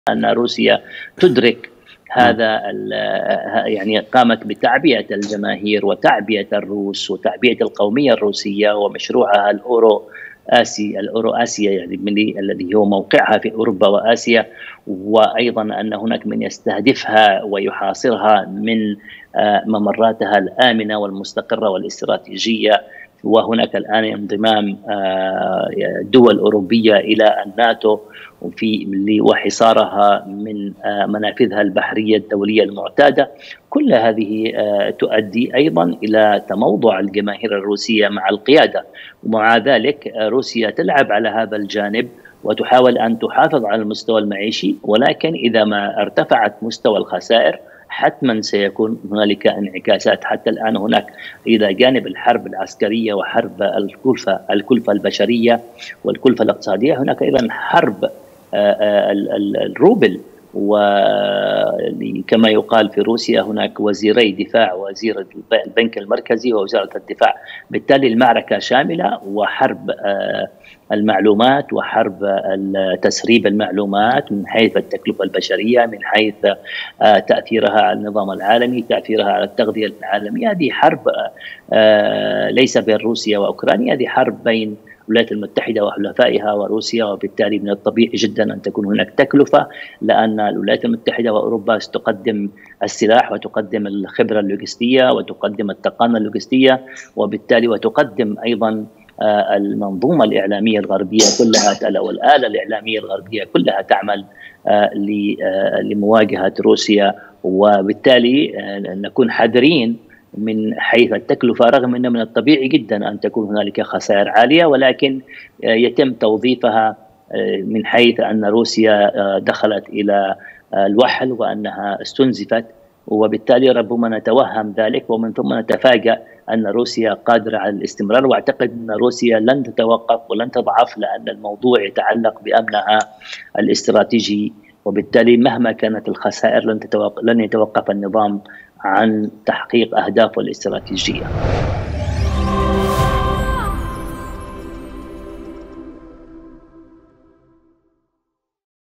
أن روسيا تدرك هذا يعني قامت بتعبئة الجماهير وتعبئة الروس وتعبئة القومية الروسية ومشروعها الأورو آسيا، يعني الذي هو موقعها في أوروبا وآسيا، وأيضا أن هناك من يستهدفها ويحاصرها من ممراتها الآمنة والمستقرة والاستراتيجية. وهناك الآن انضمام دول أوروبية إلى الناتو وحصارها من منافذها البحرية الدولية المعتادة. كل هذه تؤدي أيضا إلى تموضع الجماهير الروسية مع القيادة، ومع ذلك روسيا تلعب على هذا الجانب وتحاول أن تحافظ على المستوى المعيشي، ولكن إذا ما ارتفعت مستوى الخسائر حتما سيكون هنالك انعكاسات. حتى الآن هناك إلى جانب الحرب العسكرية وحرب الكلفة البشرية والكلفة الاقتصادية، هناك أيضا حرب الروبل، وكما يقال في روسيا هناك وزيري دفاع، وزير البنك المركزي ووزارة الدفاع. بالتالي المعركة شاملة، وحرب المعلومات وحرب تسريب المعلومات من حيث التكلفة البشرية، من حيث تأثيرها على النظام العالمي، تأثيرها على التغذية العالمية. هذه حرب ليس بين روسيا وأوكرانيا، هذه حرب بين الولايات المتحدة وحلفائها وروسيا، وبالتالي من الطبيعي جدا أن تكون هناك تكلفة، لأن الولايات المتحدة وأوروبا ستقدم السلاح وتقدم الخبرة اللوجستية وتقدم التقنية اللوجستية، وبالتالي وتقدم أيضا المنظومة الإعلامية الغربية كلها والآلة الإعلامية الغربية كلها تعمل لمواجهة روسيا. وبالتالي نكون حذرين من حيث التكلفة، رغم أن من الطبيعي جدا أن تكون هنالك خسائر عالية، ولكن يتم توظيفها من حيث أن روسيا دخلت إلى الوحل وأنها استنزفت، وبالتالي ربما نتوهم ذلك ومن ثم نتفاجأ أن روسيا قادرة على الاستمرار. وأعتقد أن روسيا لن تتوقف ولن تضعف، لأن الموضوع يتعلق بأمنها الاستراتيجي، وبالتالي مهما كانت الخسائر لن يتوقف النظام عن تحقيق أهدافه الاستراتيجية.